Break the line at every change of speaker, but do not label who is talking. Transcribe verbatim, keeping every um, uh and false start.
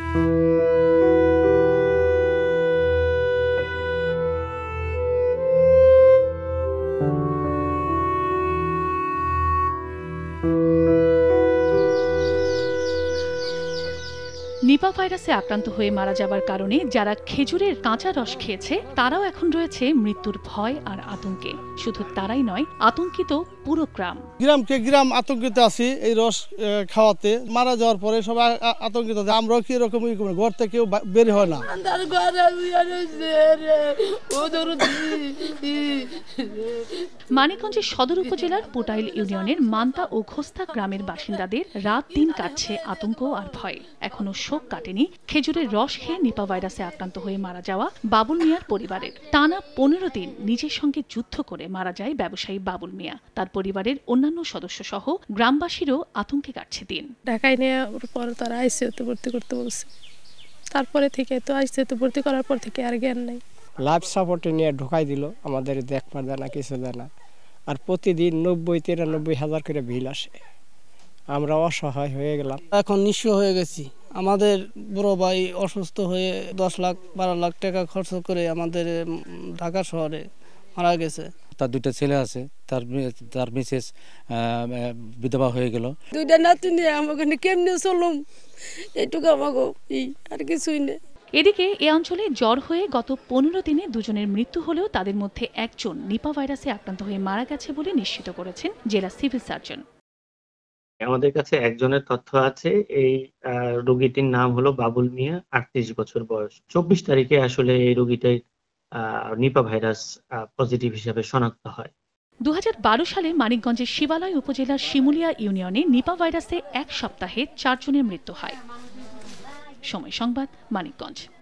নিপা ভাইরাসে আক্রান্ত হয়ে মারা যাবার কারণে যারা খেজুরের কাঁচা রস খেয়েছে তারাও এখন রয়েছে মৃত্যুর ভয় আর আতঙ্কে। শুধু তারাই নয়, আতঙ্কিত পুরো গ্রাম।
গ্রামকে গ্রাম আতঙ্কিত আছি এই রস খাওয়াতে। মারা যাওয়ার পরে সবাই আতঙ্কিত। আমরাও কি এরকম ঘর থেকে কেউ বের হয় না।
মানিকগঞ্জের সদর উপজেলার পোটাইল ইউনিয়নের মান্তা ও খোস্তা গ্রামের বাসিন্দাদের রাত দিন কাটছে আতঙ্ক আর ভয়। এখনো শোক কাটেনি খেজুরের রস খেয়ে নিপা ভাইরাসে আক্রান্ত হয়ে মারা যাওয়া বাবুল মিয়ার পরিবারের। টানা পনেরো দিন নিজের সঙ্গে যুদ্ধ করে মারা যায় ব্যবসায়ী বাবুল মিয়া। তার পরিবারের অন্যান্য সদস্য সহ গ্রামবাসীরও আতঙ্কে কাটছে দিন।
ঢাকায় নেওয়ার পর তারা আইসিইউতে ভর্তি করতে বলছে। তারপরে থেকে তো আইসিইউতে ভর্তি করার পর থেকে আর জ্ঞান নাই।
লাইফ সাপোর্টে নিয়ে ঢোকাই দিল, আমাদের দেখবার দেয় না, কিছু দেয় না। আর প্রতিদিন নব্বই তিরানব্বই হাজার করে বিল আসে। আমরা অসহায় হয়ে গেলাম,
এখন নিঃস্ব হয়ে গেছি। আমাদের বড় ভাই অসুস্থ হয়ে দশ লাখ বারো লাখ টাকা খরচ করে আমাদের ঢাকা শহরে মারা গেছে।
তার দুইটা ছেলে আছে, তার তার মিসেস বিধবা হয়ে গেল।
দুইটা নাতি নিয়ে আমাকে কেমনে চলুম, এইটুকু আমাকে আর কিছুই নেই।
এদিকে এ অঞ্চলে জ্বর হয়ে গত পনেরো দিনে দুজনের মৃত্যু হলেও তাদের মধ্যে একজন নিপা ভাইরাসে আক্রান্ত হয়ে মারা গেছে বলে নিশ্চিত করেছেন জেলা সিভিল সার্জন।
আমাদের কাছে একজনের তথ্য আছে। এই রোগীটির নাম হলো বাবুল মিয়া, আটত্রিশ বছর বয়স। চব্বিশ তারিখে আসলে এই রোগীটার নিপা ভাইরাস পজিটিভ হিসেবে শনাক্ত হয়।
দু হাজার বারো সালে মানিকগঞ্জের শিবালয় উপজেলার শিমুলিয়া ইউনিয়নে নিপা ভাইরাসে এক সপ্তাহে চারজনের মৃত্যু হয়। সময় সংবাদ, মানিকগঞ্জ।